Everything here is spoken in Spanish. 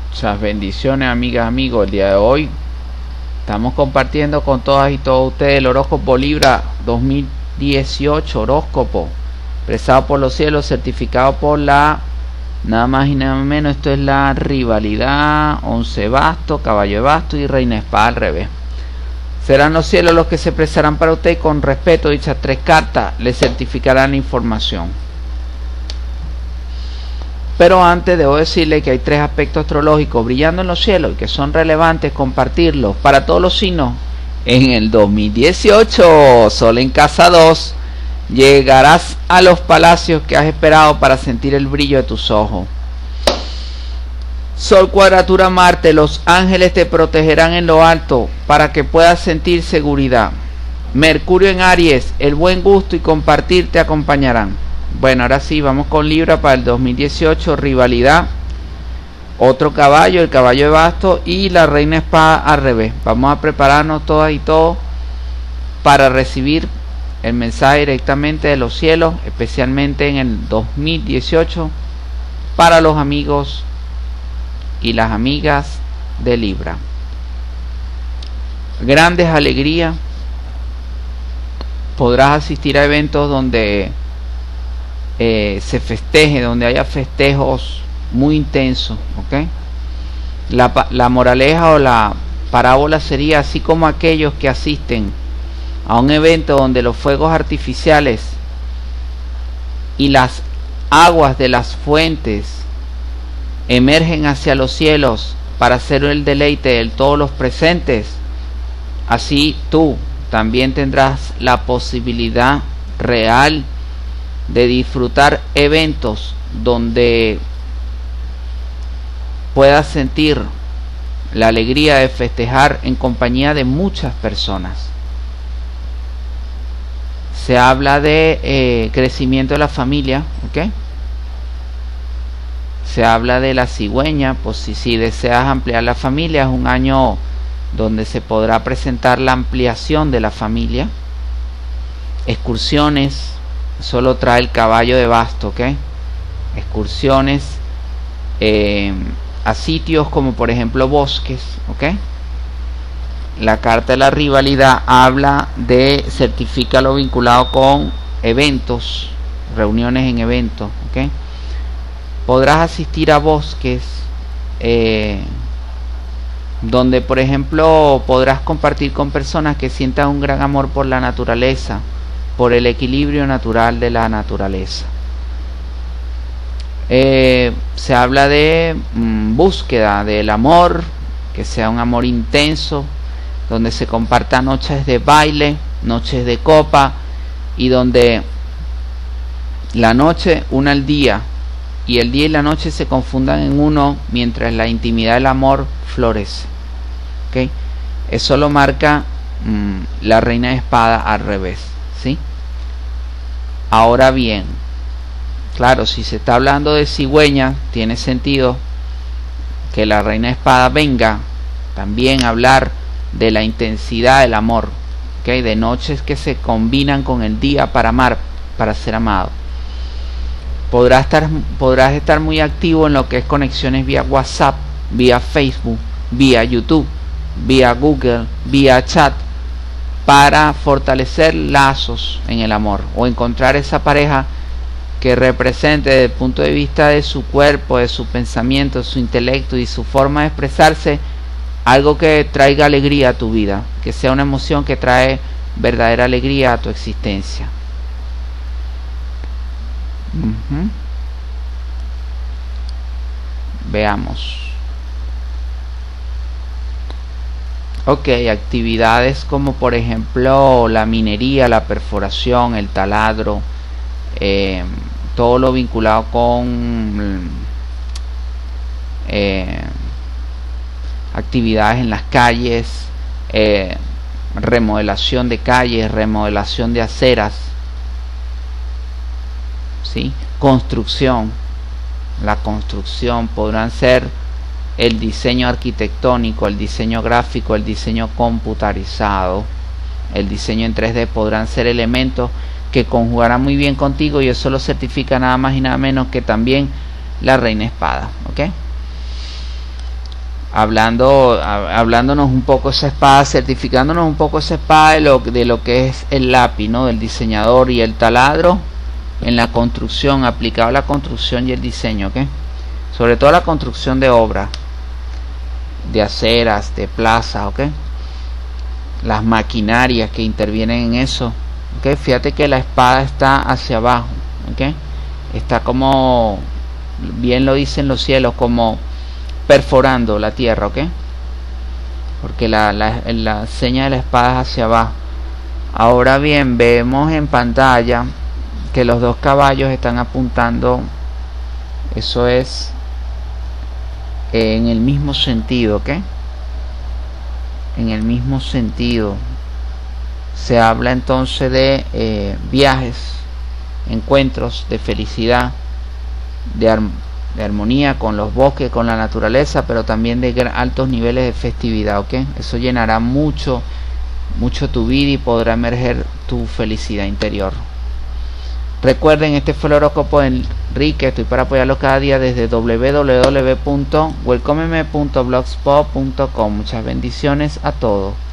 Muchas bendiciones, amigas, amigos. El día de hoy estamos compartiendo con todas y todos ustedes el horóscopo Libra 2018, horóscopo expresado por los cielos, certificado por la nada más y nada menos. Esto es la rivalidad, 11 bastos, caballo de bastos y reina de espada al revés. Serán los cielos los que se expresarán para usted y con respeto dichas tres cartas le certificarán la información. Pero antes debo decirle que hay tres aspectos astrológicos brillando en los cielos y que son relevantes compartirlos para todos los signos. En el 2018, Sol en casa 2, llegarás a los palacios que has esperado para sentir el brillo de tus ojos. Sol cuadratura Marte, los ángeles te protegerán en lo alto para que puedas sentir seguridad. Mercurio en Aries, el buen gusto y compartir te acompañarán. Bueno, ahora sí, vamos con Libra para el 2018, rivalidad, otro caballo, el caballo de bastos y la reina de espada al revés. Vamos a prepararnos todas y todos para recibir el mensaje directamente de los cielos, especialmente en el 2018, para los amigos y las amigas de Libra. Grandes alegrías, podrás asistir a eventos donde se festeje, donde haya festejos muy intensos, ¿ok? La moraleja o la parábola sería así como aquellos que asisten a un evento donde los fuegos artificiales y las aguas de las fuentes emergen hacia los cielos para hacer el deleite de todos los presentes. Así tú también tendrás la posibilidad real de disfrutar eventos donde puedas sentir la alegría de festejar en compañía de muchas personas. Se habla de crecimiento de la familia, ¿ok? Se habla de la cigüeña, pues si deseas ampliar la familia, es un año donde se podrá presentar la ampliación de la familia. Excursiones, solo trae el caballo de basto, ¿ok? Excursiones a sitios como por ejemplo bosques, ¿ok? La carta de la rivalidad habla de certifica lo vinculado con eventos, reuniones en eventos, ¿ok? Podrás asistir a bosques donde por ejemplo podrás compartir con personas que sientan un gran amor por la naturaleza, por el equilibrio natural de la naturaleza. Se habla de búsqueda del amor, que sea un amor intenso, donde se compartan noches de baile, noches de copa, y donde la noche una al día y el día y la noche se confundan en uno mientras la intimidad del amor florece, ¿okay? Eso lo marca la reina de espada al revés, ¿sí? Ahora bien, claro, si se está hablando de cigüeña, tiene sentido que la reina de espada venga también a hablar de la intensidad del amor, ¿okay? De noches que se combinan con el día para amar, para ser amado. Podrás estar muy activo en lo que es conexiones vía WhatsApp, vía Facebook, vía YouTube, vía Google, vía chat, para fortalecer lazos en el amor o encontrar esa pareja que represente desde el punto de vista de su cuerpo, de su pensamiento, de su intelecto y su forma de expresarse algo que traiga alegría a tu vida, que sea una emoción que trae verdadera alegría a tu existencia. Veamos. Ok, actividades como por ejemplo la minería, la perforación, el taladro, todo lo vinculado con actividades en las calles, remodelación de calles, remodelación de aceras, ¿sí? Construcción, la construcción, podrán ser el diseño arquitectónico, el diseño gráfico, el diseño computarizado, el diseño en 3D, podrán ser elementos que conjugarán muy bien contigo, y eso lo certifica nada más y nada menos que también la reina espada, ¿ok? hablándonos un poco esa espada, certificándonos un poco esa espada de lo que es el lápiz, ¿no? Del diseñador, y el taladro en la construcción, aplicado a la construcción y el diseño, ¿ok? Sobre todo la construcción de obras, de aceras, de plazas, ¿ok? Las maquinarias que intervienen en eso, ¿ok? Fíjate que la espada está hacia abajo, ¿ok? Está como, bien lo dicen los cielos, como perforando la tierra, ¿ok? Porque la seña de la espada es hacia abajo. Ahora bien, vemos en pantalla que los dos caballos están apuntando, eso es en el mismo sentido, ¿ok? En el mismo sentido. Se habla entonces de viajes, encuentros de felicidad, de armonía con los bosques, con la naturaleza, pero también de altos niveles de festividad, ¿ok? Eso llenará mucho tu vida y podrá emerger tu felicidad interior. Recuerden, este fue el horóscopo de Enrique. Estoy para apoyarlo cada día desde www.welcomeme.blogspot.com. Muchas bendiciones a todos.